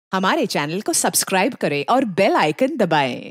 हमारे चैनल को सब्सक्राइब करें और बेल आइकन दबाएं।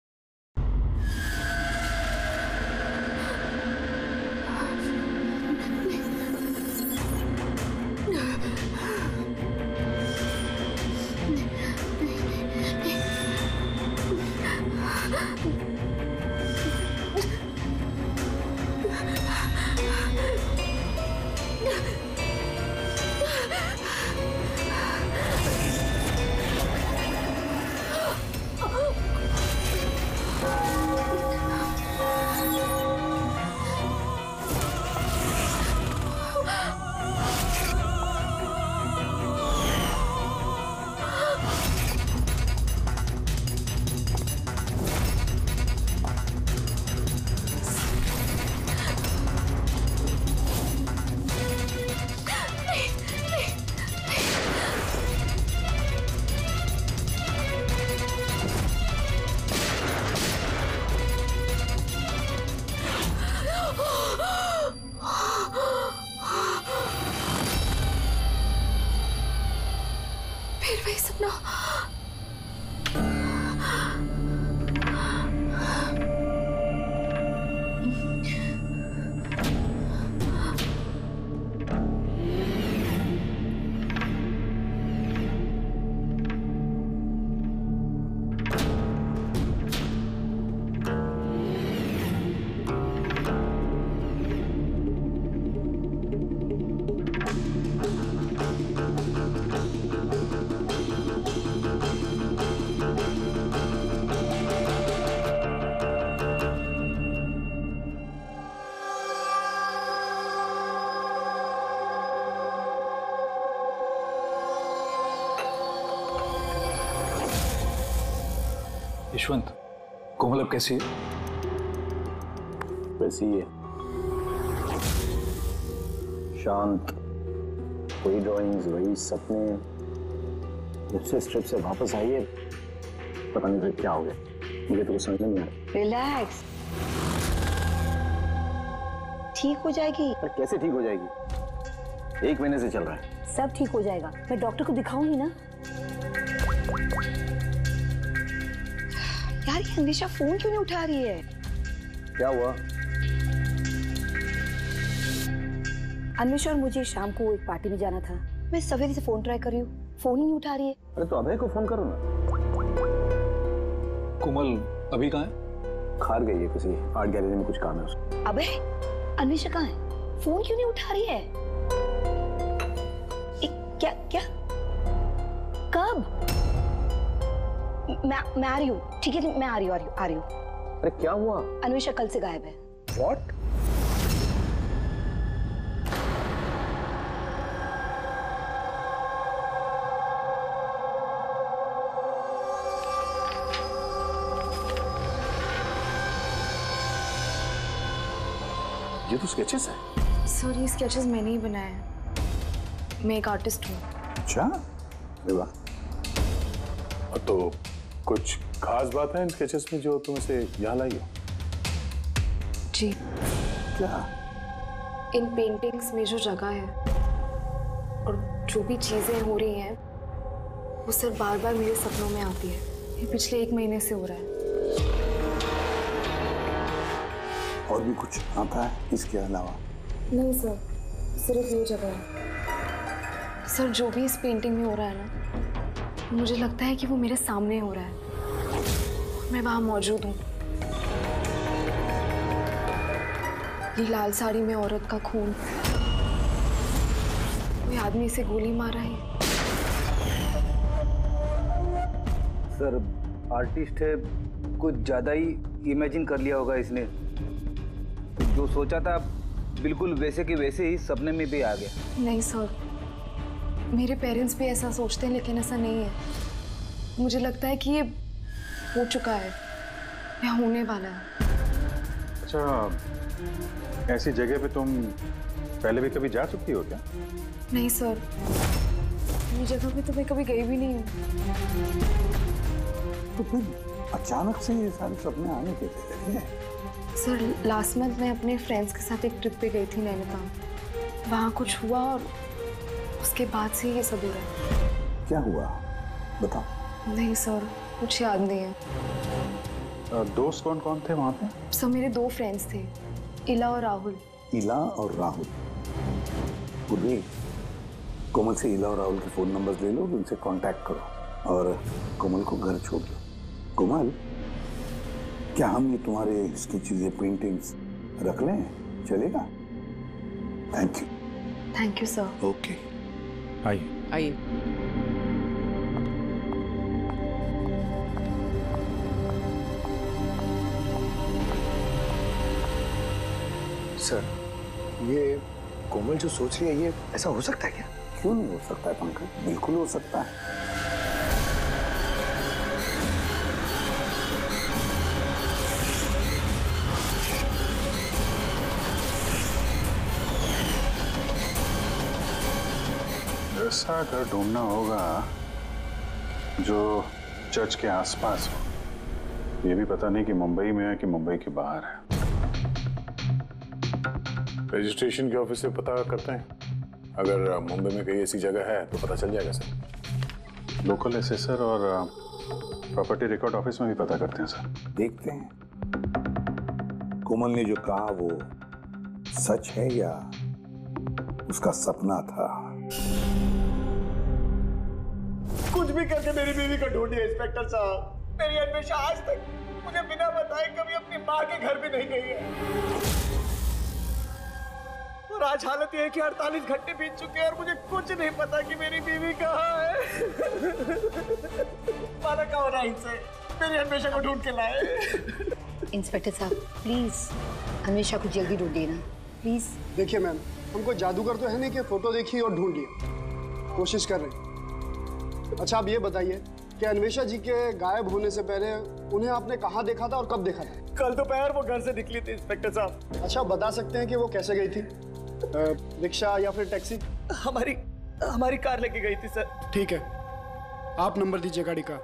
फिर वही सपना। यशवंत, कोमल अब कैसी है? वैसी है, शांत, वही ड्राइंग्स, वही सपने। जब से स्ट्रिप से वापस आई है, पता नहीं फिर क्या हो गया, मुझे तो कुछ समझ नहीं आ रहा। रिलैक्स, ठीक हो जाएगी। पर कैसे ठीक हो जाएगी? 1 महीने से चल रहा है। सब ठीक हो जाएगा, मैं डॉक्टर को दिखाऊंगी ना। यार ये हमेशा फोन क्यों नहीं उठा रही है? क्या हुआ? अन्वेषा और मुझे शाम को एक पार्टी में जाना था। मैं सवेरे से फोन ट्राई कर रही हूँ, फोन ही नहीं उठा रही है। अरे तो अभय को फोन करो ना। कोमल अभी कहाँ है? खार गई है, किसी आर्ट गैलरी में कुछ काम है उसको। अबे अन्वेषा कहाँ है? फोन क्यों नहीं उठा रही है? क्या क्या कब? मैं आ रही हूँ, ठीक है मैं आ रही हूँ। अरे क्या हुआ? अन्वेषा कल से गायब है। What? ये तो स्केचेस है। सर ये स्केचेस मैंने ही बनाए हैं, मैं एक आर्टिस्ट हूँ। अच्छा, अरे वाह। तो कुछ खास बात है इन स्केचेस में जो तुम इसे यहाँ लाई हो? जी, क्या? इन पेंटिंग्स में जो जगह है और जो भी चीजें हो रही हैं वो सर बार बार मेरे सपनों में आती है। ये पिछले 1 महीने से हो रहा है। और भी कुछ आता है इसके अलावा? नहीं सर, सिर्फ ये जगह है। सर जो भी इस पेंटिंग में हो रहा है ना, मुझे लगता है कि वो मेरे सामने हो रहा है, मैं वहां मौजूद हूँ। ये लाल साड़ी में औरत का खून, कोई आदमी इसे गोली मार रहा है। सर आर्टिस्ट है, कुछ ज्यादा ही इमेजिन कर लिया होगा इसने। जो सोचा था बिल्कुल वैसे के वैसे ही सपने में भी आ गया। नहीं सर, मेरे पेरेंट्स भी ऐसा सोचते हैं लेकिन ऐसा नहीं है। मुझे लगता है कि ये हो चुका है या होने वाला है। अच्छा, ऐसी जगह पे तुम पहले भी कभी जा चुकी हो क्या? नहीं सर, ये जगह पे तो मैं कभी गई भी नहीं हूँ। तो फिर अचानक से ये सारे सपने आने कैसे लगे? सर लास्ट मंथ मैं अपने फ्रेंड्स के साथ एक ट्रिप पे गई थी नैनीताल। वहाँ कुछ हुआ और उसके बाद से ये सब हो रहा है। क्या हुआ? बताओ। नहीं सर, कुछ याद नहीं है। दोस्त कौन कौन थे वहां पे? सर मेरे 2 फ्रेंड्स थे, इला और राहुल। इला और राहुल। पूर्वी, कोमल से इला और राहुल के फोन नंबर्स ले लो, उनसे कांटेक्ट करो और कोमल को घर छोड़ दो। कोमल, क्या हम ये तुम्हारे इसकी चीजें, पेंटिंग्स रख लें? चलेगा? Thank you. Thank you sir. Okay, आइए। आइए। सर, ये कोमल जो सोच रही है, ये ऐसा हो सकता है क्या? क्यों नहीं हो सकता है पंकज, बिल्कुल हो सकता है। ऐसा घर ढूंढना होगा जो चर्च के आसपास हो। ये भी पता नहीं कि मुंबई में है कि मुंबई के बाहर है। रजिस्ट्रेशन के ऑफिस से पता करते हैं, अगर मुंबई में कहीं ऐसी जगह है तो पता चल जाएगा सर। लोकल एसेसर और प्रॉपर्टी रिकॉर्ड ऑफिस में भी पता करते हैं सर। देखते हैं कोमल ने जो कहा वो सच है या उसका सपना था। कुछ भी करके मेरी बीवी को ढूंढिए इंस्पेक्टर साहब। मेरी अन्वेषा आज तक मुझे बिना बताए कभी अपनी माँ के घर भी नहीं गई है, और आज हालत यह है कि 48 घंटे बीत चुके हैं और मुझे कुछ नहीं पता कि मेरी बीवी कहाँ है। माना का होना इनसे, मेरी अन्वेषा को ढूंढ के लाए। इंस्पेक्टर साहब प्लीज अन्वेषा को जल्दी ढूंढिए ना, प्लीज। देखिए मैम, हमको जादूगर तो है नहीं कि फोटो देखिए और ढूंढिए, कोशिश कर रहे हैं। अच्छा आप ये बताइए कि अन्वेषा जी के गायब होने से पहले उन्हें आपने कहाँ देखा था और कब देखा था? कल दोपहर वो घर से निकली थी इंस्पेक्टर साहब। अच्छा बता सकते हैं कि वो कैसे गई थी, रिक्शा या फिर टैक्सी? हमारी कार लेके गई थी सर। ठीक है, आप नंबर दीजिए गाड़ी का।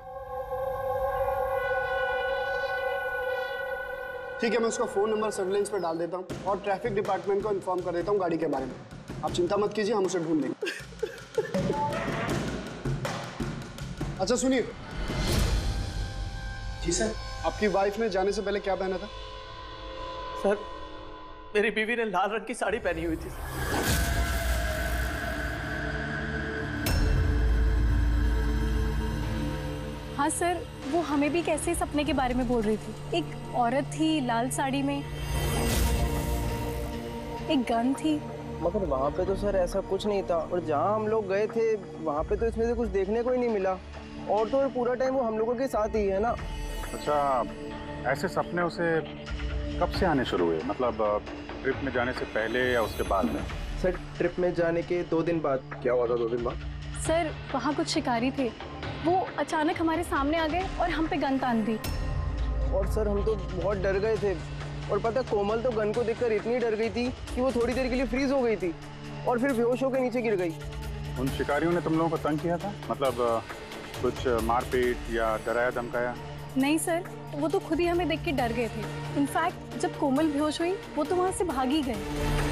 ठीक है, मैं उसका फोन नंबर सर्विलेंस पे डाल देता हूँ और ट्रैफिक डिपार्टमेंट को इन्फॉर्म कर देता हूँ गाड़ी के बारे में। आप चिंता मत कीजिए, हम उसे ढूंढ लेंगे। अच्छा सुनिए। जी सर। आपकी वाइफ ने जाने से पहले क्या पहना था? सर मेरी बीवी ने लाल रंग की साड़ी पहनी हुई थी। हाँ सर, वो हमें भी कैसे सपने के बारे में बोल रही थी। एक औरत थी लाल साड़ी में, एक गन थी। मगर वहाँ पे तो सर ऐसा कुछ नहीं था, और जहाँ हम लोग गए थे वहाँ पे तो इसमें से कुछ देखने को ही नहीं मिला, और तो पूरा टाइम वो हम लोगों के साथ ही है ना। अच्छा, ऐसे सपने उसे कब से आने शुरू हुए? मतलब ट्रिप में जाने से पहले या उसके बाद में? सर ट्रिप में जाने के 2 दिन बाद। क्या हुआ था 2 दिन बाद? सर वहाँ कुछ शिकारी थे, वो अचानक हमारे सामने आ गए और हम पे गन तान दी। और सर हम तो बहुत डर गए थे, और पता कोमल तो गन को देखकर इतनी डर गई थी कि वो थोड़ी देर के लिए फ्रीज हो गई थी और फिर बेहोश होकर नीचे गिर गई। उन शिकारियों ने तुम लोगों को तंग किया था? मतलब कुछ मारपीट या डराया धमकाया? नहीं सर, वो तो खुद ही हमें देख के डर गए थे। इनफैक्ट जब कोमल बेहोश हुई वो तो वहाँ से भाग ही गए।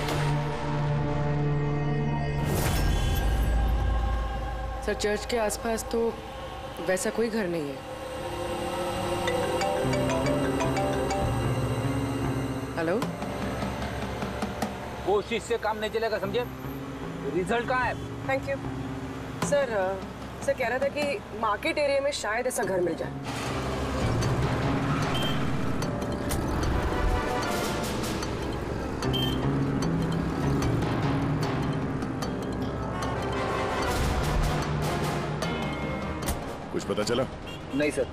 सर चर्च के आसपास तो वैसा कोई घर नहीं है। हेलो, कोशिश से काम नहीं चलेगा, समझे? रिजल्ट कहाँ है? Thank you sir. सर कह रहा था कि मार्केट एरिया में शायद ऐसा घर मिल जाए। कुछ पता चला? नहीं सर।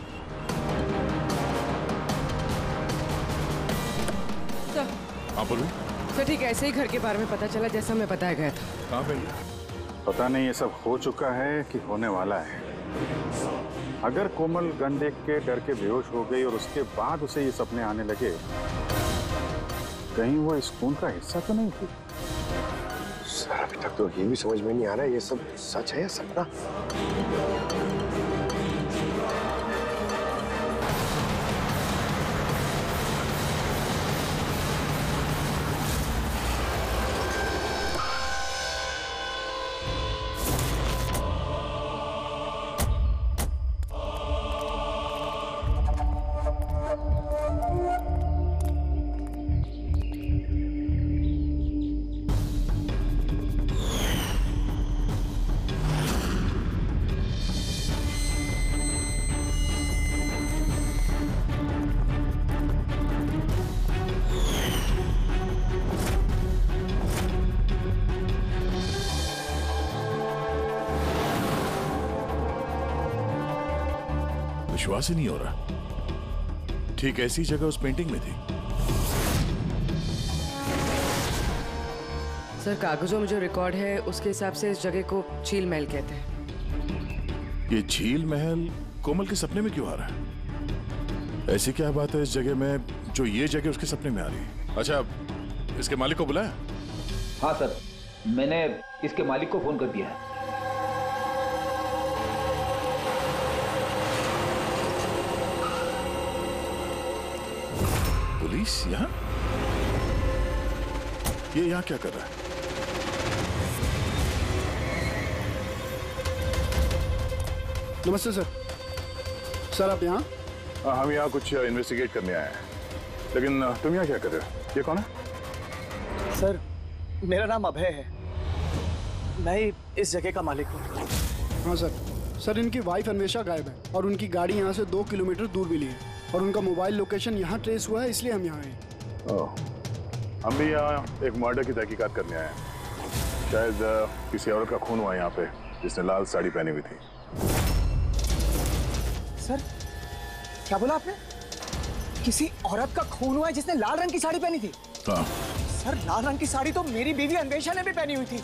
हाँ बोलो। सर ठीक है, ऐसे ही घर के बारे में पता चला जैसा मैं बताया गया था। कहाँ पे? पता नहीं ये सब हो चुका है कि होने वाला है। अगर कोमल गन देख के डर के बेहोश हो गई और उसके बाद उसे ये सपने आने लगे, कहीं वो इस खून का हिस्सा तो नहीं थी? सर अभी तक तो ये भी समझ में नहीं आ रहा है, ये सब सच है या सपना? विश्वास ही नहीं हो रहा। ठीक ऐसी जगह उस पेंटिंग में थी। सर, कागजों में जो रिकॉर्ड है उसके हिसाब से इस जगह को झील महल कहते हैं। ये झील महल कोमल के सपने में क्यों आ रहा है? ऐसी क्या बात है इस जगह में जो ये जगह उसके सपने में आ रही है? अच्छा, इसके मालिक को बुलाया? हाँ सर, मैंने इसके मालिक को फोन कर दिया है। पुलिस यहाँ? ये यहाँ क्या कर रहा है? नमस्ते सर। सर आप यहाँ? हम यहाँ कुछ इन्वेस्टिगेट करने आए हैं, लेकिन तुम यहाँ क्या कर रहे हो? ये कौन है? सर, मेरा नाम अभय है। मैं ही इस जगह का मालिक हूँ। हाँ सर। सर, इनकी वाइफ अन्वेषा गायब है और उनकी गाड़ी यहाँ से 2 किलोमीटर दूर मिली है और उनका मोबाइल लोकेशन यहाँ ट्रेस हुआ है, इसलिए हम यहाँ आए। हम भी यहाँ एक मर्डर की तहकीकात करने आए हैं। शायद किसी औरत का खून हुआ यहाँ पे जिसने लाल साड़ी पहनी हुई थी। सर, क्या बोला आपने? किसी औरत का खून हुआ है जिसने लाल रंग की साड़ी पहनी थी? हाँ। सर, लाल रंग की साड़ी तो मेरी बीवी अन्वेषा ने भी पहनी हुई थी।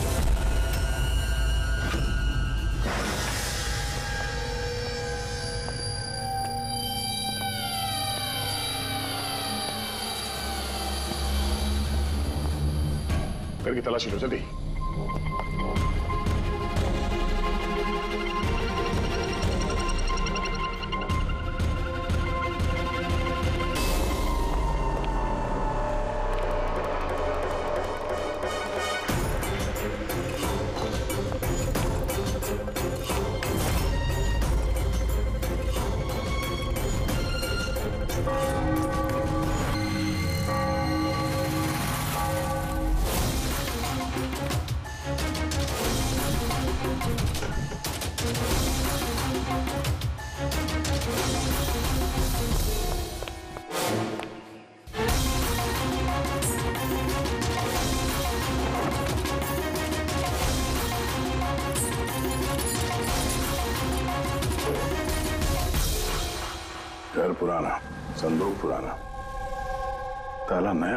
घर की तलाशी लो जल्दी। घर पुराना, संदूक पुराना, ताला नया।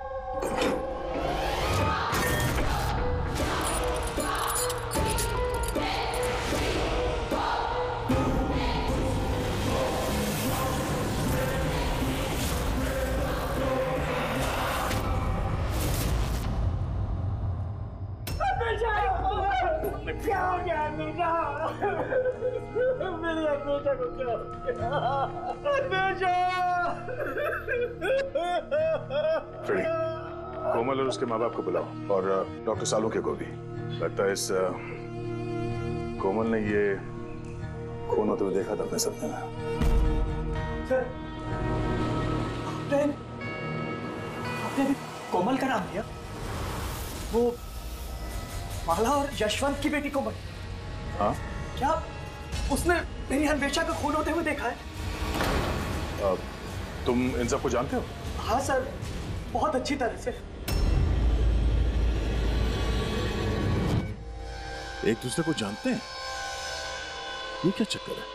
क्या हो गया अन्वेषा? मेरी अन्वेषा को क्या हो गया? अन्वेषा! फ्रेडी, कोमल और उसके माँ बाप को बुलाओ और डॉक्टर सालुके को भी। लगता है इस कोमल ने ये खून होते हुए देखा था अपने सपने में। सर, आपने अभी कोमल का नाम लिया? वो माला और यशवंत की बेटी कोमल। हाँ? क्या उसने मेरी अन्वेषा का खून होते हुए देखा है? तुम इन सबको जानते हो? हाँ सर, बहुत अच्छी तरह से। एक दूसरे को जानते हैं? ये क्या चक्कर है?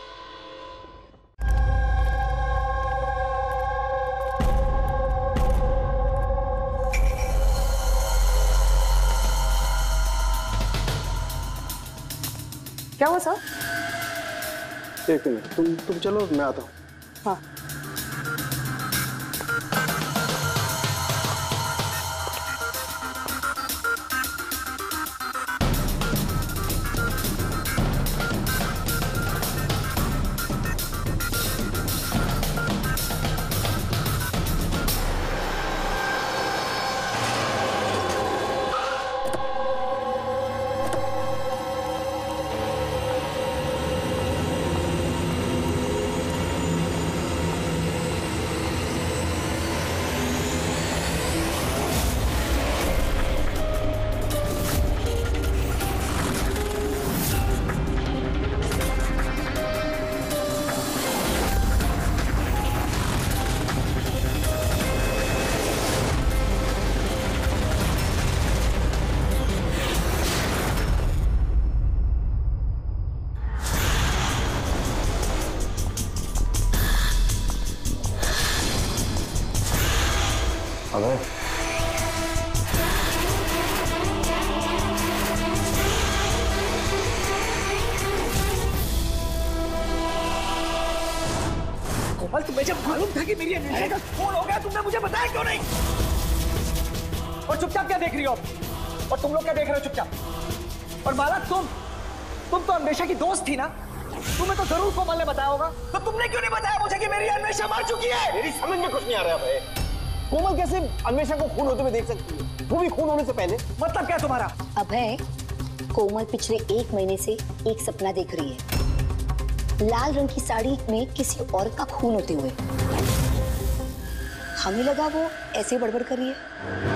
क्या हुआ सर? एक मिनट, तुम चलो, मैं आता हूँ। हाँ। अबे कोमल, तुम्हें जब मालूम था कि मेरी अन्वेषा का फोन हो गया, तुमने मुझे बताया क्यों नहीं? और चुपचाप क्या देख रही हो? और तुम लोग क्या देख रहे हो चुपचाप? और माला, तुम तो अन्वेषा की दोस्त थी ना? तुम्हें तो जरूर कोमल ने बताया होगा, तो तुमने क्यों नहीं बताया मुझे कि मेरी अन्वेषा मर चुकी है? मेरी समझ में कुछ नहीं आ रहा है। कोमल कैसे अन्वेषा को खून होते हुए देख सकती है, वो भी खून होने से पहले? मतलब क्या तुम्हारा? अभय, कोमल पिछले 1 महीने से एक सपना देख रही है, लाल रंग की साड़ी में किसी औरत का खून होते हुए। हमें लगा वो ऐसे बड़बड़ कर रही है।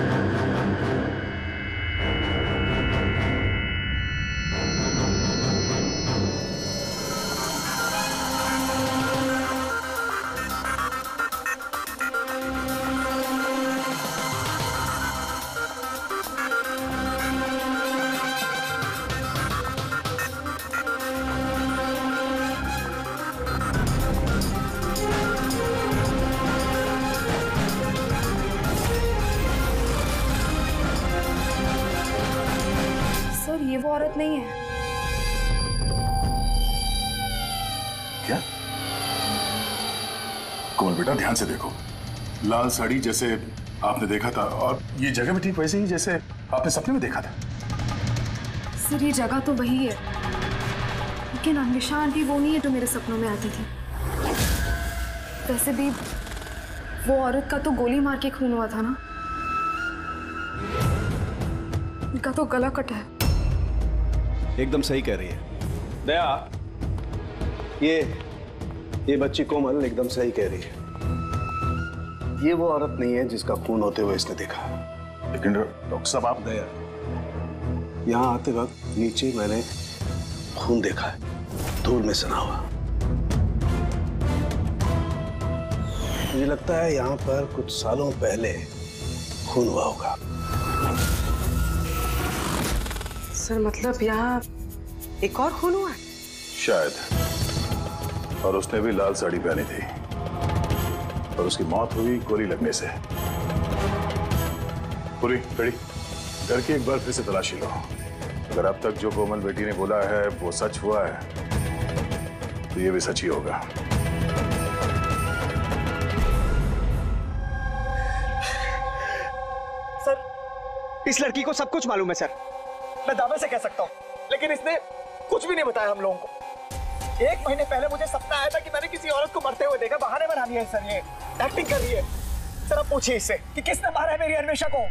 ये वो औरत नहीं है। क्या? कोमल बेटा, ध्यान से देखो। लाल साड़ी जैसे आपने देखा था, और ये जगह भी ठीक वैसे ही जैसे आपने सपने में देखा था। सर, ये जगह तो वही है, लेकिन अन्वेषा आंटी वो नहीं है जो मेरे सपनों में आती थी। वैसे भी वो औरत का तो गोली मार के खून हुआ था ना, उनका तो गला कटा है। एकदम सही कह रही है दया, ये बच्ची कोमल एकदम सही कह रही है। ये वो औरत नहीं है जिसका खून होते हुए इसने देखा। लेकिन डॉक्टर साहब, आप दया, यहाँ आते वक्त नीचे मैंने खून देखा है, धूल में सना हुआ। मुझे लगता है यहाँ पर कुछ सालों पहले खून हुआ होगा। सर, मतलब यहाँ एक और खून हुआ है? शायद, और उसने भी लाल साड़ी पहनी थी, और उसकी मौत हुई गोली लगने से। पूरी खड़ी करके एक बार फिर से तलाशी लो। अगर अब तक जो कोमल बेटी ने बोला है वो सच हुआ है, तो ये भी सच ही होगा। सर, इस लड़की को सब कुछ मालूम है सर, मैं दावे से कह सकता हूँ, लेकिन इसने कुछ भी नहीं बताया हम लोगों को। 1 महीने पहले मुझे सपना आया था कि मैंने किसी औरत को मरते हुए देखा। बहाने बना दिया है सर, ये एक्टिंग कर रही है। सर, अब पूछिए इससे कि किसने मारा है मेरी अन्वेषा को।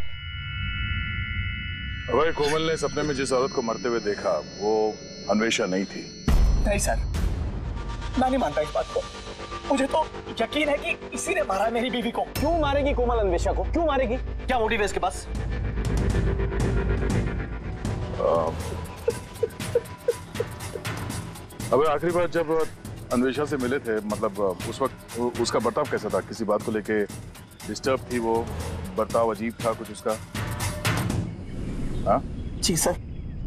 अबे, कोमल ने सपने में जिस औरत को मरते हुए देखा वो अन्वेषा नहीं थी। नहीं सर, मैं नहीं मानता इस बात को। मुझे तो यकीन है कि इसी ने मारा है मेरी बीवी को। क्यों मारेगी कोमल अन्वेषा को? क्यों मारेगी? क्या मोटिव है इसके पास? अबे, आखिरी बार जब अन्वेषा से मिले थे, मतलब उस वक्त उसका बर्ताव कैसा था? किसी बात को लेके डिस्टर्ब थी वो? बर्ताव अजीब था कुछ उसका? हाँ जी सर,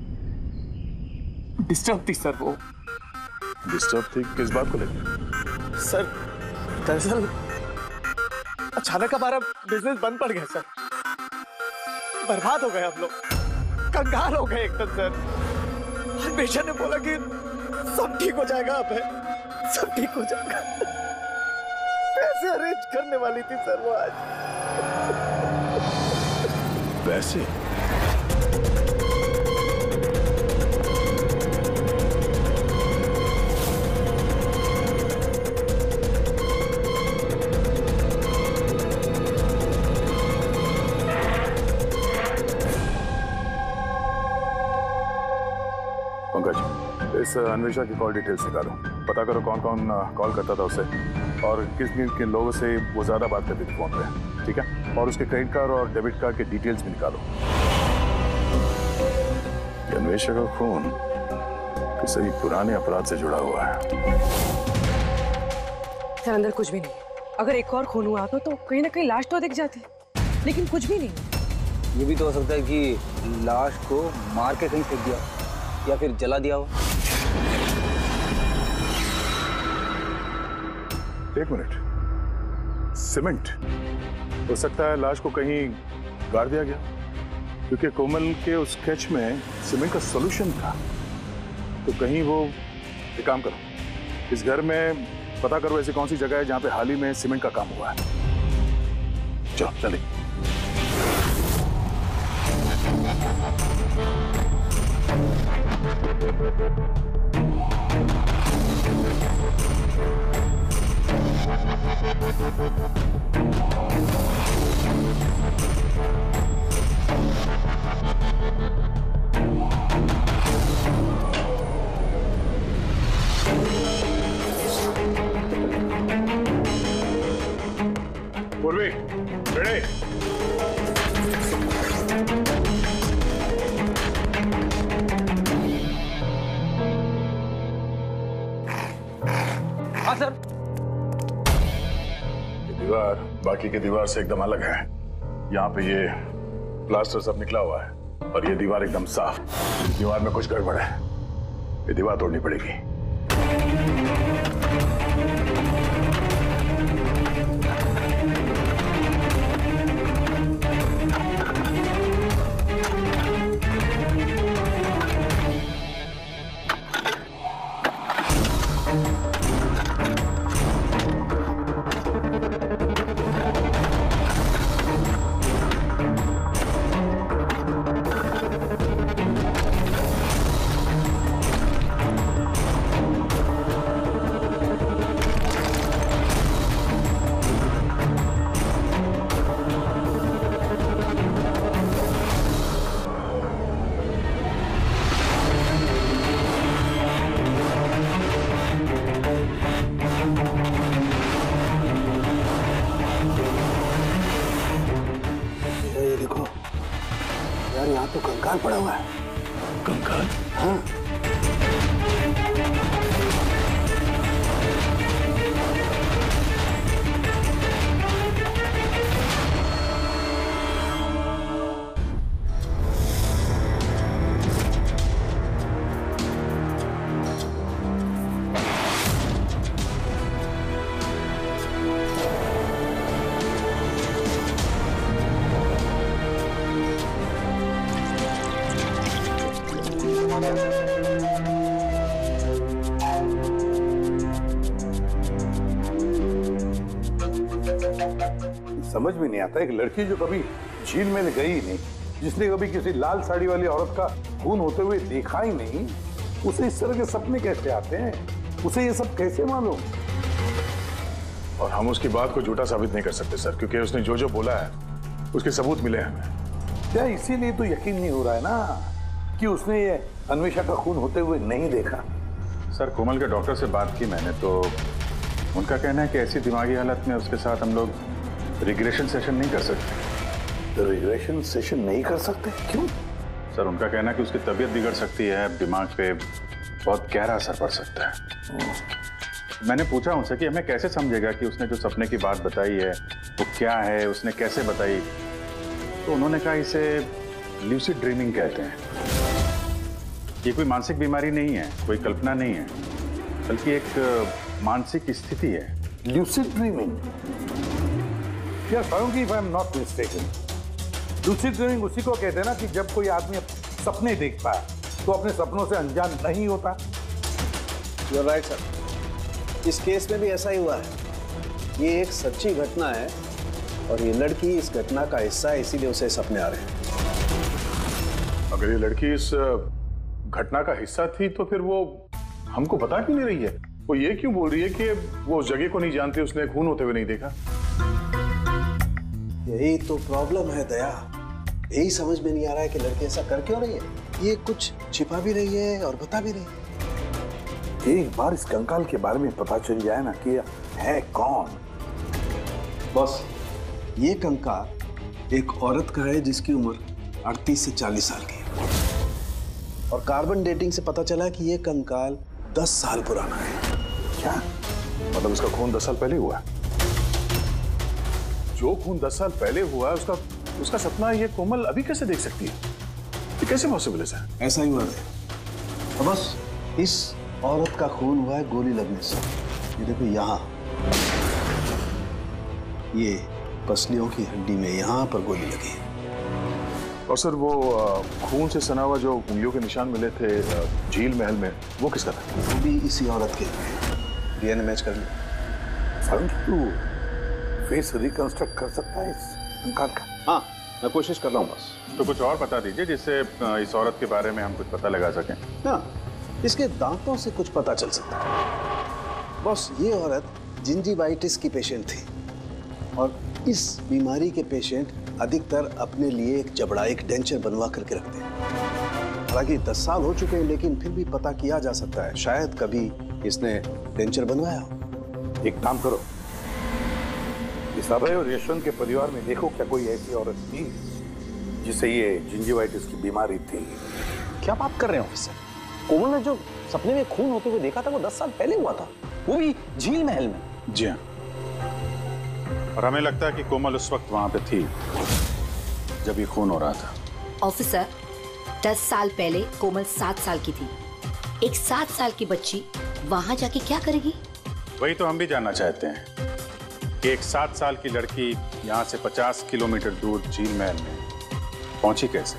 डिस्टर्ब थी सर वो। डिस्टर्ब थी किस बात को लेकर? सर, दरअसल अचानक हमारा बिजनेस बंद पड़ गया सर। बर्बाद हो गए हम लोग, कंगाल हो गए एकदम सर। अन्वेषा ने बोला कि सब ठीक हो जाएगा, अब है सब ठीक हो जाएगा। पैसे अरेंज करने वाली थी सर वो आज। पैसे? पंकज, इस अन्वेषा की कॉल डिटेल्स निकालो, पता करो कौन कौन कॉल करता था उसे और किस किन लोगों से वो ज्यादा बात करती थी फोन पे, ठीक है? और उसके क्रेडिट कार्ड और डेबिट कार्ड के डिटेल्स भी निकालो। अन्वेषा का खून किसी पुराने अपराध से जुड़ा हुआ है। सर, अंदर कुछ भी नहीं। अगर एक और खून हुआ तो कहीं ना कहीं लाश तो दिख जाती, लेकिन कुछ भी नहीं। ये भी तो हो सकता है कि लाश को मार के कहीं फेंक दिया या फिर जला दिया हो। एक मिनट, सीमेंट? हो सकता है लाश को कहीं गाड़ दिया गया, क्योंकि कोमल के उस स्केच में सीमेंट का सॉल्यूशन था। तो कहीं वो एक काम करो, इस घर में पता करो ऐसी कौन सी जगह है जहां पे हाल ही में सीमेंट का काम हुआ है। चलो चलिए। पूर्वी, रेडी? हाँ सर। ये दीवार बाकी की दीवार से एकदम अलग है। यहाँ पे ये प्लास्टर सब निकला हुआ है और ये दीवार एकदम साफ। इस दीवार में कुछ गड़बड़ है, ये दीवार तोड़नी पड़ेगी। तो कंकाल पड़ा हुआ है। कंकाल? हाँ। समझ में नहीं आता, एक लड़की जो कभी झील में गई ही नहीं, जिसने कभी किसी लाल साड़ी वाली औरत का खून होते हुए देखा ही नहीं, उसे इस तरह के सपने कैसे आते हैं? उसे ये सब कैसे मालूम? और हम उसकी बात को झूठा साबित नहीं कर सकते सर, क्योंकि उसने जो जो बोला है उसके सबूत मिले हमें। क्या इसीलिए तो यकीन नहीं हो रहा है ना कि उसने ये अन्वेषा का खून होते हुए नहीं देखा? सर कोमल के डॉक्टर से बात की मैंने, तो उनका कहना है कि ऐसी दिमागी हालत में उसके साथ हम लोग रिग्रेशन सेशन नहीं कर सकते। तो रिग्रेशन सेशन नहीं कर सकते? क्यों? सर उनका कहना है कि उसकी तबीयत बिगड़ सकती है, दिमाग पे बहुत गहरा असर पड़ सकता है। मैंने पूछा उनसे कि हमें कैसे समझेगा कि उसने जो सपने की बात बताई है वो क्या है, उसने कैसे बताई, तो उन्होंने कहा इसे ल्यूसिड ड्रीमिंग कहते हैं। ये कोई मानसिक बीमारी नहीं है, कोई कल्पना नहीं है, बल्कि एक मानसिक स्थिति है। Lucid dreaming? Yes, if I'm not mistaken. Lucid dreaming उसी को कहते हैं ना कि जब कोई आदमी सपने देखता है तो अपने सपनों से अनजान नहीं होता। You're right, sir. इस केस में भी ऐसा ही हुआ है। ये एक सच्ची घटना है और ये लड़की इस घटना का हिस्सा है, इसीलिए उसे सपने आ रहे हैं। अगर ये लड़की इस घटना का हिस्सा थी तो फिर वो हमको बता क्यों नहीं रही है? वो ये क्यों बोल रही है कि वो उस जगह को नहीं जानती, उसने खून होते हुए नहीं देखा? यही तो प्रॉब्लम है दया, यही समझ में नहीं आ रहा है कि लड़की ऐसा कर क्यों रही है। ये कुछ छिपा भी रही है और बता भी रही है। एक बार इस कंकाल के बारे में पता चल जाए ना कि है कौन। बॉस, ये कंकाल एक औरत का है जिसकी उम्र 38 से 40 साल की है और कार्बन डेटिंग से पता चला कि ये कंकाल 10 साल पुराना है। क्या मतलब उसका खून 10 साल पहले हुआ है? जो खून 10 साल पहले हुआ है उसका सपना ये कोमल अभी कैसे देख सकती है? ये कैसे पॉसिबल है सर? ऐसा ही हुआ है। तो बस इस औरत का खून हुआ है गोली लगने से। ये देखो यहाँ, ये पसलियों की हड्डी में यहाँ पर गोली लगी। और सर वो खून से सना हुआ जो उंगलियों के निशान मिले थे झील महल में, वो किसका था? वो भी इसी औरत के। डीएनए मैच कर लिया। तू फेस रिकंस्ट्रक्ट कर सकता है इस कंकाल का? हाँ, मैं कोशिश कर रहा हूँ बस। तो कुछ और बता दीजिए जिससे इस औरत के बारे में हम कुछ पता लगा सकें। हाँ, इसके दांतों से कुछ पता चल सकता है। बॉस, ये औरत जिंजीवाइटिस की पेशेंट थी और इस बीमारी के पेशेंट अधिकतर अपने लिए एक जबड़ा, एक डेंचर बनवा करके रखते हैं। हालांकि 10 साल हो चुके हैं, लेकिन फिर भी पता किया जा सकता है, शायद कभी इसने डेंचर बनवाया हो। एक काम करो, इस अभय और यशवंत के परिवार में देखो क्या कोई ऐसी औरत थी जिसे ये जिंजीवाइटिस की बीमारी थी। क्या बात कर रहे हैं ऑफिसर? कोमल ने जो सपने में खून होते हुए देखा था वो 10 साल पहले हुआ था, वो भी झील महल में। जी हाँ, और हमें लगता है कि कोमल उस वक्त वहां पे थी जब ये खून हो रहा था। ऑफिसर, 10 साल पहले कोमल 7 साल की थी। एक 7 साल की बच्ची वहां जाके क्या करेगी? वही तो हम भी जानना चाहते हैं कि एक 7 साल की लड़की यहाँ से 50 किलोमीटर दूर झील महल में पहुंची कैसे?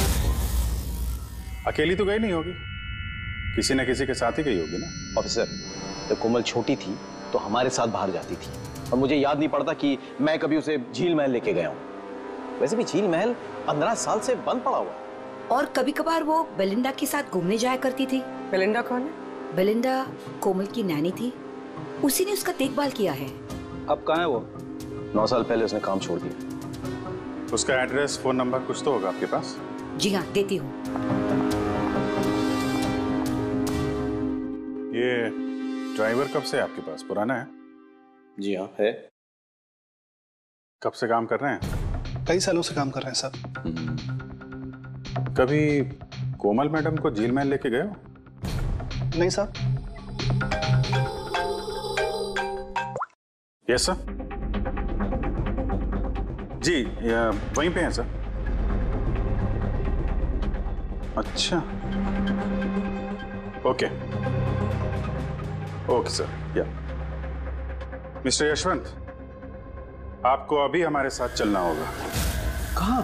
अकेली तो गई नहीं होगी, किसी न किसी के साथ ही गई होगी ना। ऑफिसर, जब कोमल छोटी थी तो हमारे साथ बाहर जाती थी और मुझे याद नहीं पड़ता कि मैं कभी उसे झील महल लेके गया हूँ। वैसे भी झील महल 15 साल से बंद पड़ा हुआ है। और कभी कभार वो बेलिंडा के साथ घूमने जाया करती थी। बेलिंडा कौन है? बेलिंडा कोमल की नैनी थी, उसी ने उसका देखभाल किया है। अब कहाँ है वो? 9 साल पहले उसने काम छोड़ दिया। उसका एड्रेस, फोन नंबर कुछ तो होगा आपके पास? जी हाँ, देती हूँ। ये ड्राइवर कब से आपके पास? पुराना है? जी हाँ, है। कब से काम कर रहे हैं? कई सालों से काम कर रहे हैं सर। कभी कोमल मैडम को झील महल लेके गए हो? नहीं सर। Yes sir. जी, वहीं पे हैं सर। अच्छा, ओके ओके सर। या मिस्टर यशवंत, आपको अभी हमारे साथ चलना होगा। कहाँ?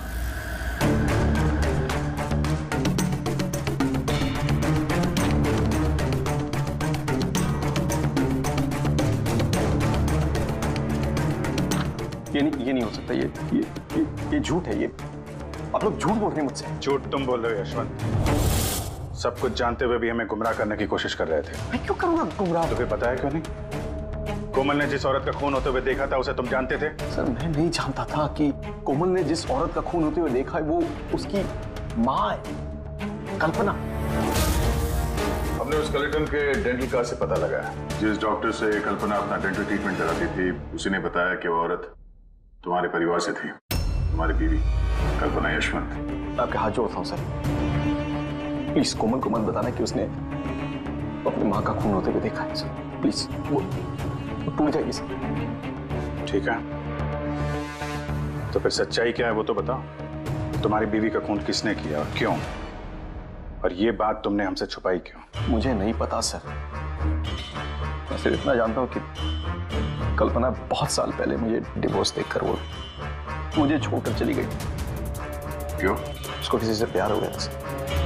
ये नहीं हो सकता। ये झूठ है। ये आप लोग झूठ बोल रहे हैं मुझसे। झूठ तुम बोल रहे हो यशवंत। सब कुछ जानते हुए भी हमें गुमराह करने की कोशिश कर रहे थे। मैं क्यों करूंगा गुमराह? तुम्हें पता है क्यों नहीं? कोमल ने जिस औरत का खून होते हुए देखा था उसे तुम जानते थे? सर, मैं नहीं जानता था कि कोमल ने जिस औरत का खून होते हुए देखा है वो उसकी माँ है, कल्पना। हमने उस कलेक्टर के डेंटल कार्ड से पता लगाया। जिस डॉक्टर से कल्पना अपना डेंटल ट्रीटमेंट कराती थी, उसी ने बताया कि वो औरत तुम्हारे परिवार से थी, तुम्हारी बीवी कल्पना यशवंत। आपके हाथ जोड़ता हूँ सर, प्लीज कोमल को मत बताना कि उसने अपनी माँ का खून होते हुए देखा है सर। प्लीज, वो टूट जाएगी सर। ठीक है, तो फिर सच्चाई क्या है वो तो बताओ। तुम्हारी बीवी का खून किसने किया और क्यों? और ये बात तुमने हमसे छुपाई क्यों? मुझे नहीं पता सर। मैं सिर्फ इतना जानता हूँ कि कल्पना बहुत साल पहले मुझे डिवोर्स देकर वो मुझे छोड़कर चली गई। क्यों? उसको किसी से प्यार हो गया था सर।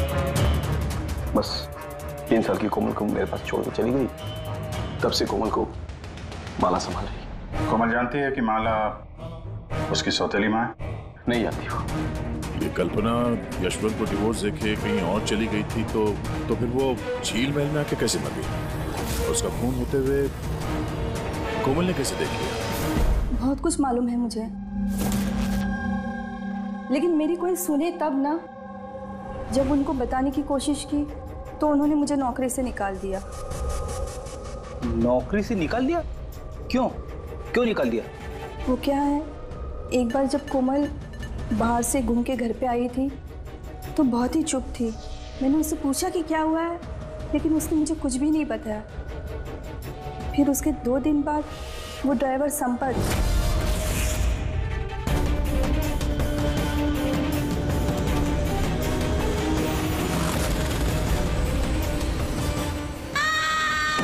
बस 3 साल की कोमल को मेरे पास छोड़ के चली गई। तब से कोमल को माला संभाल रही। कोमल जानती है कि माला उसकी सौतेली माँ है? नहीं जानती वो। ये कल्पना यशवंत को डिवोर्स देके कहीं और चली गई थी, तो फिर वो झील महल में आके कैसे मर गई? और उसका खून होते हुए कोमल ने कैसे देख लिया? बहुत कुछ मालूम है मुझे, लेकिन मेरी कोई सुने तब ना। जब उनको बताने की कोशिश की तो उन्होंने मुझे नौकरी से निकाल दिया। नौकरी से निकाल दिया? क्यों? क्यों निकाल दिया? वो क्या है, एक बार जब कोमल बाहर से घूम के घर पे आई थी तो बहुत ही चुप थी। मैंने उससे पूछा कि क्या हुआ है, लेकिन उसने मुझे कुछ भी नहीं बताया। फिर उसके 2 दिन बाद वो ड्राइवर संपत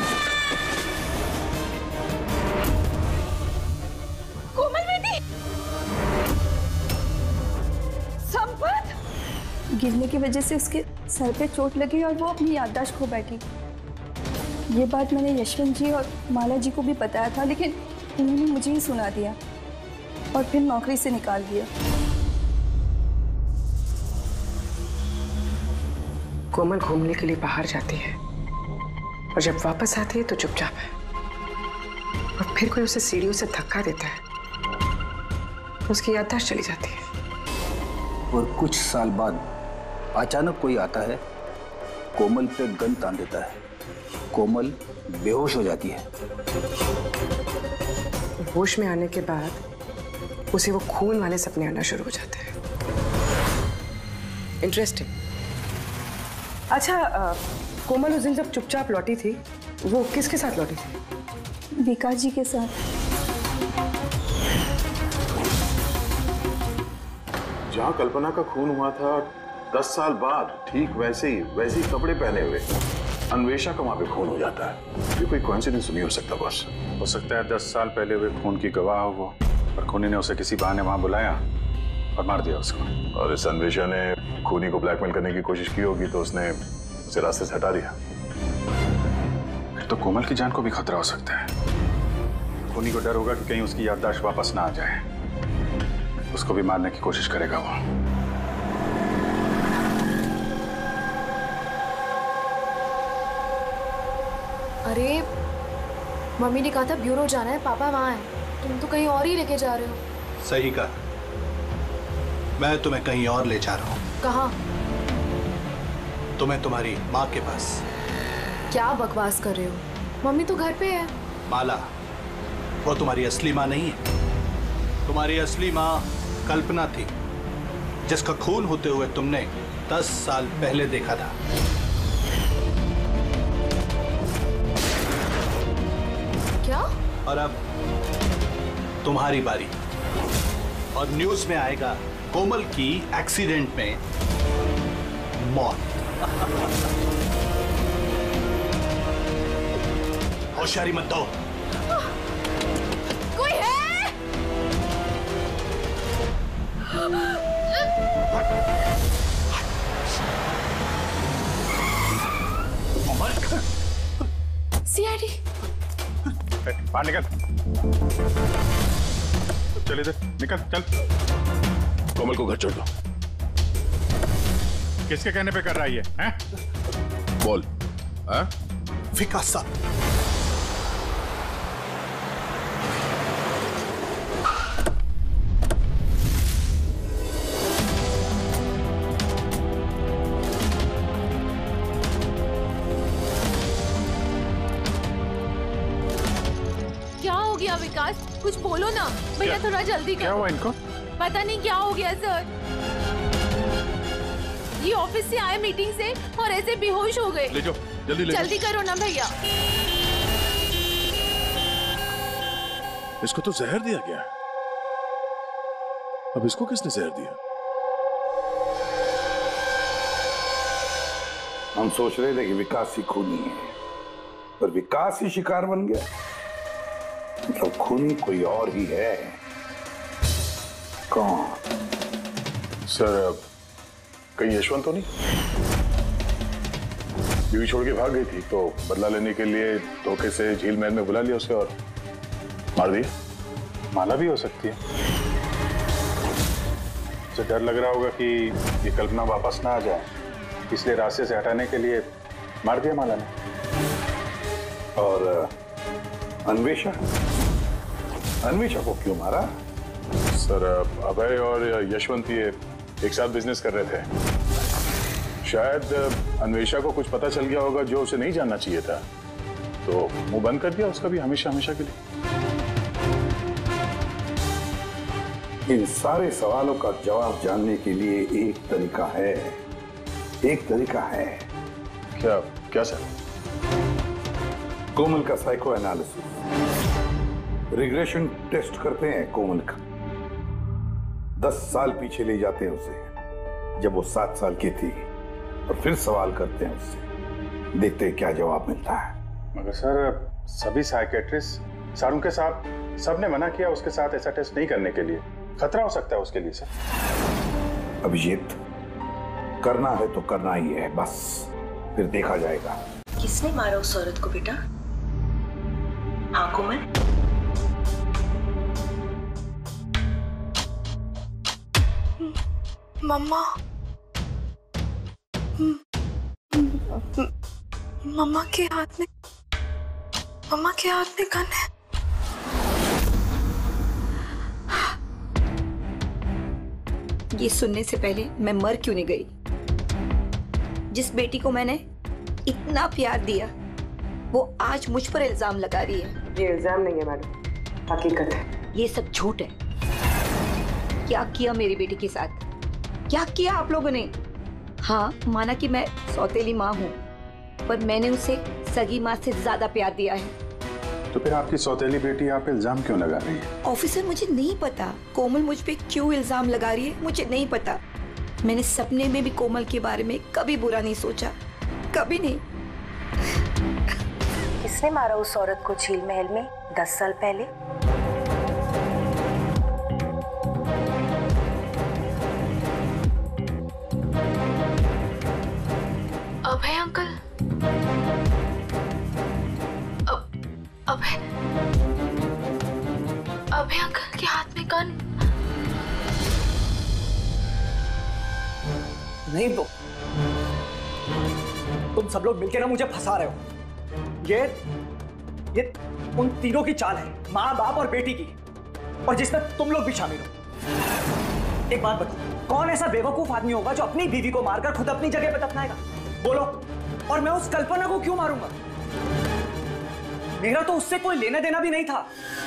कोमल बेटी, गिरने की वजह से उसके सर पे चोट लगी और वो अपनी याददाश्त खो बैठी। ये बात मैंने यशवंत जी और माला जी को भी बताया था, लेकिन उन्होंने मुझे ही सुना दिया और फिर नौकरी से निकाल दिया। कोमल घूमने के लिए बाहर जाती है और जब वापस आती है तो चुपचाप है, और फिर कोई उसे सीढ़ियों से धक्का देता है तो उसकी याददाश्त चली जाती है। और कुछ साल बाद अचानक कोई आता है, कोमल पे गन तान देता है, कोमल बेहोश हो जाती है। होश में आने के बाद उसे वो खून वाले सपने आना शुरू हो जाते हैं। इंटरेस्टिंग। अच्छा, कोमल उस दिन जब चुपचाप लौटी थी, वो किसके साथ लौटी थी? विकास जी के साथ। जहाँ कल्पना का खून हुआ था 10 साल बाद, ठीक वैसे ही कपड़े पहने हुए अन्वेषा का वहां पे खून हो जाता है। ये कोई कोइंसिडेंस नहीं हो सकता बॉस। हो सकता है 10 साल पहले हुए खून की गवाह हो वो, और खूनी ने उसे किसी बहाने वहां बुलाया और मार दिया उसको। और इस अन्वेषा ने खूनी को ब्लैकमेल करने की कोशिश की होगी तो उसने उसे रास्ते से हटा दिया। फिर तो कोमल की जान को भी खतरा हो सकता है। खूनी को डर होगा कि कहीं उसकी याददाश्त वापस ना आ जाए, उसको भी मारने की कोशिश करेगा वो। अरे मम्मी ने कहा था ब्यूरो जाना है, पापा वहाँ हैं, तुम तो कहीं और ही लेके जा रहे हो। सही कहा, मैं तुम्हें कहीं और ले जा रहा हूँ। कहाँ? तुम्हें तुम्हारी माँ के पास। क्या बकवास कर रहे हो? मम्मी तो घर पे है। माला, वो तुम्हारी असली माँ नहीं है। तुम्हारी असली माँ कल्पना थी, जिसका खून होते हुए तुमने 10 साल पहले देखा था। क्या? और अब तुम्हारी बारी, और न्यूज में आएगा कोमल की एक्सीडेंट में मौत। होशियारी मत दो। कोई है? सीआईडी। बाहर निकल, चल इधर निकल, चल। कोमल को घर छोड़ दो। किसके कहने पे कर रहा है ये? हैं? बोल। हाँ? विकास साहब। क्या हो गया विकास? कुछ बोलो ना भैया, थोड़ा जल्दी करो। क्या हुआ इनको? पता नहीं क्या हो गया सर। ये ऑफिस से आए मीटिंग से और ऐसे बेहोश हो गए। ले जाओ, जल्दी ले जाओ। जल्दी करो ना भैया। इसको तो जहर दिया गया। अब इसको किसने जहर दिया? हम सोच रहे थे कि विकास ही खूनी है, पर विकास ही शिकार बन गया। मतलब खूनी कोई और ही है। कौन? सर, कहीं यशवंत तो नहीं? बीवी छोड़ के भाग गई थी तो बदला लेने के लिए धोखे से झील महल में बुला लिया उसे और मार दिया। माला भी हो सकती है। उसे डर लग रहा होगा कि ये कल्पना वापस ना आ जाए, इसलिए रास्ते से हटाने के लिए मार दिया माला ने। और अन्वेषा को क्यों मारा? सर, अभय और यशवंत ये एक साथ बिजनेस कर रहे थे। शायद अन्वेषा को कुछ पता चल गया होगा जो उसे नहीं जानना चाहिए था, तो मुंह बंद कर दिया उसका भी हमेशा हमेशा के लिए। इन सारे सवालों का जवाब जानने के लिए एक तरीका है। एक तरीका है। क्या? क्या सर? कोमल का साइको एनालिसिस। रिग्रेशन टेस्ट करते हैं कोमल का। 10 साल पीछे ले जाते हैं उसे, जब वो 7 साल की थी, और फिर सवाल करते हैं उससे, देखते हैं क्या जवाब मिलता है। मगर सर, सभी साइकेट्रिस्ट सर उनके साथ सबने मना किया उसके साथ ऐसा टेस्ट नहीं करने के लिए। खतरा हो सकता है उसके लिए सर। अभिजीत, करना है तो करना ही है, बस फिर देखा जाएगा। किसने मारा उस औरत को बेटा? हाँ कोमल? मम्मा, मम्मा के हाथ में गन है। ये सुनने से पहले मैं मर क्यों नहीं गई? जिस बेटी को मैंने इतना प्यार दिया वो आज मुझ पर इल्जाम लगा रही है। ये इल्जाम नहीं है मैडम, हकीकत है। ये सब झूठ है। क्या किया मेरी बेटी के साथ? क्या किया आप लोगों ने? हाँ, माना कि मैं सौतेली माँ हूँ, पर मैंने उसे सगी माँ से ज्यादा प्यार दिया है। तो फिर आपकी सौतेली बेटी आप इल्जाम क्यों लगा रही है? ऑफिसर, मुझे नहीं पता कोमल मुझ पे क्यों इल्जाम लगा रही है, मुझे नहीं पता। मैंने सपने में भी कोमल के बारे में कभी बुरा नहीं सोचा, कभी नहीं। किसने मारा उस औरत को झील महल में 10 साल पहले? अभय अंकल, अभय अंकल के हाथ में गन। नहीं तो तुम सब लोग मिलकर ना मुझे फंसा रहे हो। ये उन तीनों की चाल है, माँ बाप और बेटी की, और जिसमें तुम लोग भी शामिल हो। एक बात बताओ, कौन ऐसा बेवकूफ आदमी होगा जो अपनी बीवी को मारकर खुद अपनी जगह पर दफनाएगा? बोलो। और मैं उस कल्पना को क्यों मारूंगा? मेरा तो उससे कोई लेना देना भी नहीं था।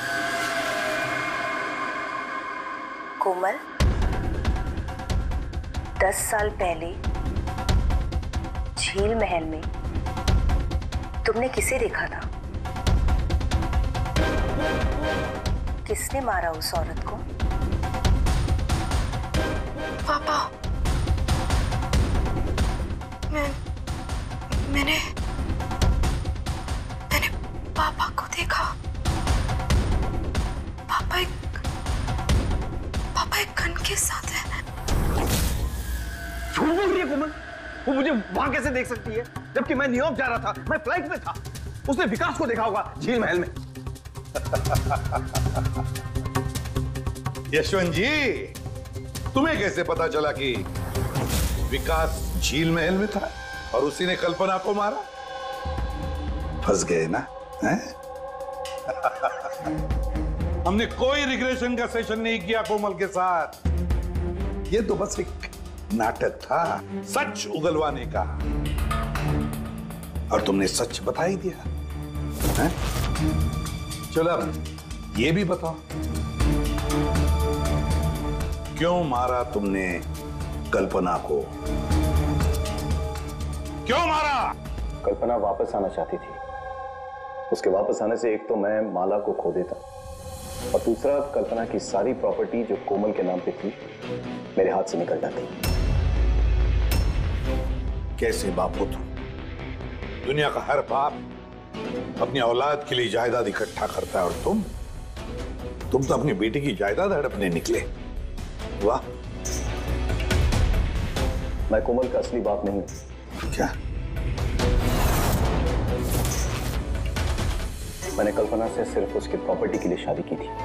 कोमल, 10 साल पहले झील महल में तुमने किसे देखा था? किसने मारा उस औरत को? पापा, मैंने पापा को देखा। पापा एक गन के साथ है। झूठ बोल रही है कोमल। वो मुझे वहां कैसे देख सकती है, जबकि मैं न्यूयॉर्क जा रहा था, मैं फ्लाइट में था। उसने विकास को देखा होगा झील महल में। यशवंत जी, तुम्हें कैसे पता चला कि विकास झील महल में था और उसी ने कल्पना को मारा? फंस गए ना? हमने कोई रिग्रेशन का सेशन नहीं किया कोमल के साथ। ये तो बस एक नाटक था, सच उगलवाने का, और तुमने सच बता ही दिया है? चलो अब ये भी बताओ, क्यों मारा तुमने कल्पना को? क्यों मारा? कल्पना वापस आना चाहती थी। उसके वापस आने से एक तो मैं माला को खो देता, और दूसरा कल्पना की सारी प्रॉपर्टी जो कोमल के नाम पे थी मेरे हाथ से निकल जाती। कैसे बाप हो तुम? दुनिया का हर बाप अपनी औलाद के लिए जायदाद इकट्ठा करता है, और तुम तो अपनी बेटी की जायदाद हड़पने निकले। वाह। मैं कोमल का असली बाप नहीं हूं। क्या? मैंने कल्पना से सिर्फ उसकी प्रॉपर्टी के लिए शादी की थी।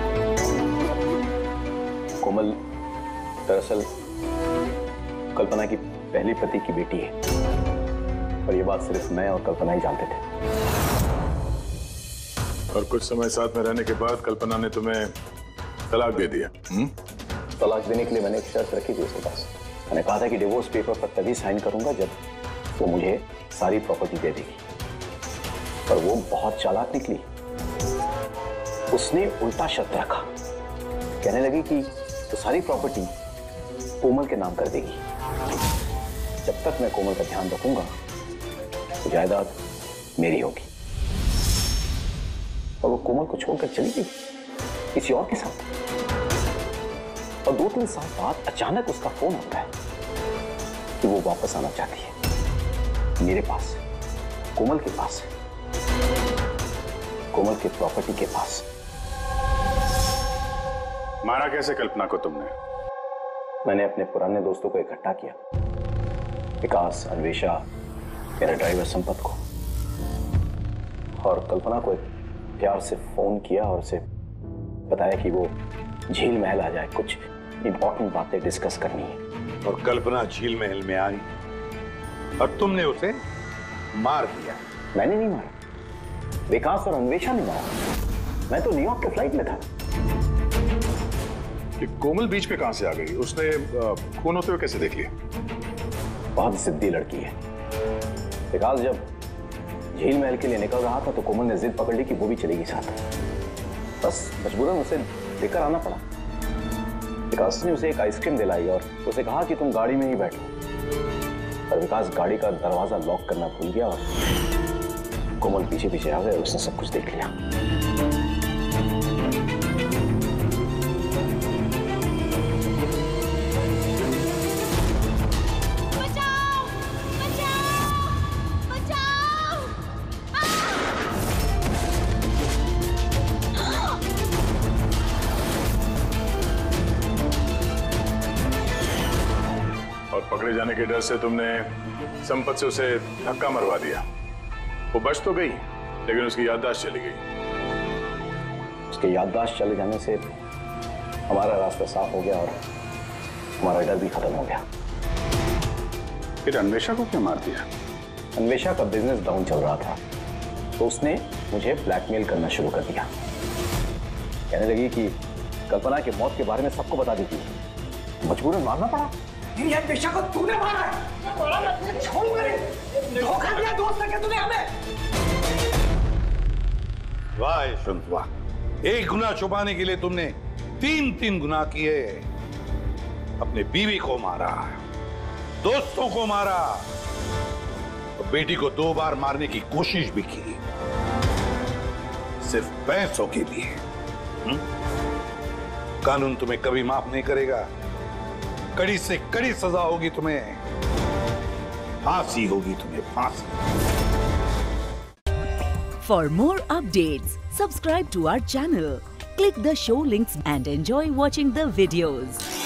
कोमल दरअसल कल्पना की पहली पति की बेटी है, और ये बात सिर्फ मैं और कल्पना ही जानते थे। और कुछ समय साथ में रहने के बाद कल्पना ने तुम्हें तलाक दे दिया? तलाक देने के लिए मैंने एक शर्त रखी थी उसके पास। मैंने कहा था कि डिवोर्स पेपर पर तभी साइन करूंगा जब वो मुझे सारी प्रॉपर्टी दे देगी। पर वो बहुत चालाक निकली। उसने उल्टा शर्त रखा, कहने लगी कि तो सारी प्रॉपर्टी कोमल के नाम कर देगी। जब तक मैं कोमल का ध्यान रखूंगा तो जायदाद मेरी होगी। और वो कोमल को छोड़कर चली गई किसी और के साथ। और 2-3 साल बाद अचानक उसका फोन आता है कि वो वापस आना चाहती है मेरे पास, कोमल के पास, कोमल की प्रॉपर्टी के पास। मारा कैसे कल्पना को तुमने? मैंने अपने पुराने दोस्तों को इकट्ठा किया विकास, अन्वेषा, मेरा ड्राइवर संपत को और कल्पना को प्यार से फोन किया और उसे बताया कि वो झील महल आ जाए, कुछ इंपॉर्टेंट बातें डिस्कस करनी है। और कल्पना झील महल में आई और तुमने उसे मार दिया। मैंने नहीं मारा, विकास और अन्वेषा ने मारा। मैं तो न्यूयॉर्क के फ्लाइट में था। कि कोमल बीच पे कहां से आ गई? उसने खून होते हुए कैसे देख लिया? बहुत जिद्दी लड़की है। विकास जब झील महल के लिए निकल रहा था तो कोमल ने जिद पकड़ ली कि वो भी चलेगी साथ। बस मजबूरन उसे लेकर आना पड़ा। विकास ने उसे एक आइसक्रीम दिलाई और उसे कहा कि तुम गाड़ी में ही बैठो, पर विकास गाड़ी का दरवाजा लॉक करना भूल गया और कोमल पीछे पीछे आ गए और उसने सब कुछ देख लिया। पकड़े जाने के डर से तुमने संपत से उसे धक्का मरवा दिया। वो बच तो गई लेकिन उसकी याददाश्त चली गई। उसकी याददाश्त चले जाने से हमारा रास्ता साफ हो गया और हमारा डर भी खत्म हो गया। फिर अन्वेषा को क्यों मार दिया? अन्वेषा का बिजनेस डाउन चल रहा था तो उसने मुझे ब्लैकमेल करना शुरू कर दिया। कहने लगी कि कल्पना की मौत के बारे में सबको बता दी थी। मजबूरन मारना पड़ा। ये अन्वेषा को तूने मारा है। छोड़ूंगा नहीं। धोखा दिया दोस्त ने तूने हमें। वाह यशवंत वाह, एक गुनाह छुपाने के लिए तुमने तीन गुनाह किए। अपने बीवी को मारा, दोस्तों को मारा, और बेटी को 2 बार मारने की कोशिश भी की, सिर्फ पैसों के लिए। कानून तुम्हें कभी माफ नहीं करेगा। कड़ी से कड़ी सजा होगी तुम्हें, फांसी होगी तुम्हें, फांसी। For more updates, subscribe to our channel, click the show links and enjoy watching the videos.